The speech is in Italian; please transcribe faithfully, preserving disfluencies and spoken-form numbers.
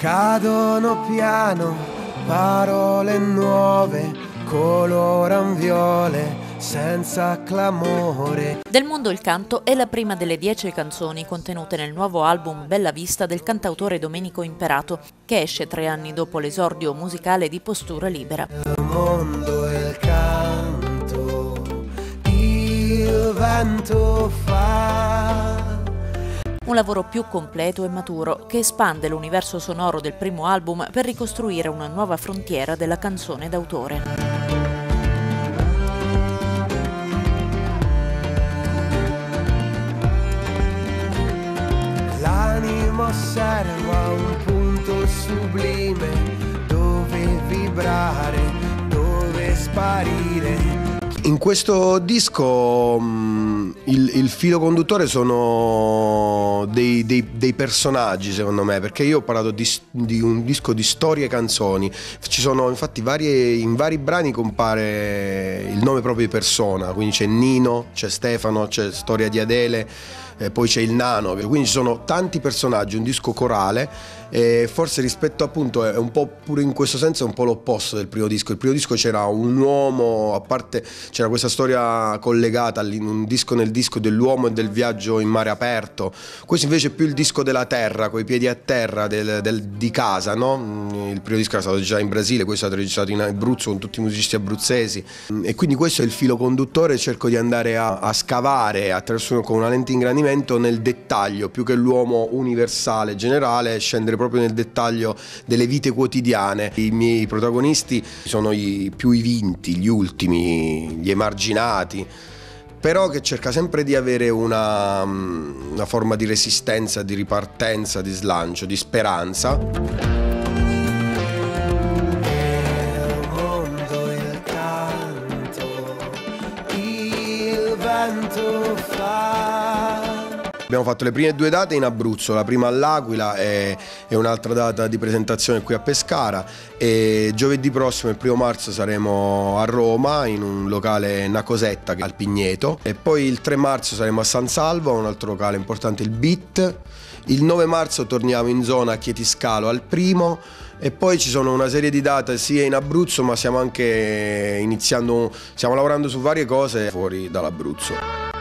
Cadono piano, parole nuove, coloran viole, senza clamore. Del mondo il canto è la prima delle dieci canzoni contenute nel nuovo album Bella Vista del cantautore Domenico Imperato, che esce tre anni dopo l'esordio musicale di Postura Libera. Il mondo e il canto, il vento fa. Un lavoro più completo e maturo che espande l'universo sonoro del primo album per ricostruire una nuova frontiera della canzone d'autore. L'animo osserva un punto sublime, dove vibrare, dove sparire. In questo disco mh, il, il filo conduttore sono dei, dei, dei personaggi, secondo me, perché io ho parlato di, di un disco di storie e canzoni. Ci sono infatti varie, in vari brani compare il nome proprio di persona, quindi c'è Nino, c'è Stefano, c'è Storia di Adele, eh, poi c'è il Nano, quindi ci sono tanti personaggi, un disco corale. E forse rispetto appunto è un po' pure in questo senso è un po' l'opposto del primo disco. Il primo disco c'era un uomo, a parte c'era questa storia collegata in un disco nel disco dell'uomo e del viaggio in mare aperto. Questo invece è più il disco della terra, coi piedi a terra, del, del, di casa, no? Il primo disco era stato registrato in Brasile, questo è stato registrato in Abruzzo con tutti i musicisti abruzzesi, e quindi questo è il filo conduttore. Cerco di andare a, a scavare attraverso con una lente ingrandimento nel dettaglio, più che l'uomo universale generale, scendere proprio nel dettaglio delle vite quotidiane. I miei protagonisti sono i più i vinti, gli ultimi, gli emarginati, però che cerca sempre di avere una, una forma di resistenza, di ripartenza, di slancio, di speranza. Il mondo, il canto, il vento fa. Abbiamo fatto le prime due date in Abruzzo, la prima all'Aquila e, e un'altra data di presentazione qui a Pescara, e giovedì prossimo, il primo marzo, saremo a Roma in un locale Nacosetta al Pigneto, e poi il tre marzo saremo a San Salvo, un altro locale importante, il Beat. Il nove marzo torniamo in zona Chietiscalo al Primo, e poi ci sono una serie di date sia in Abruzzo, ma stiamo anche iniziando, stiamo lavorando su varie cose fuori dall'Abruzzo.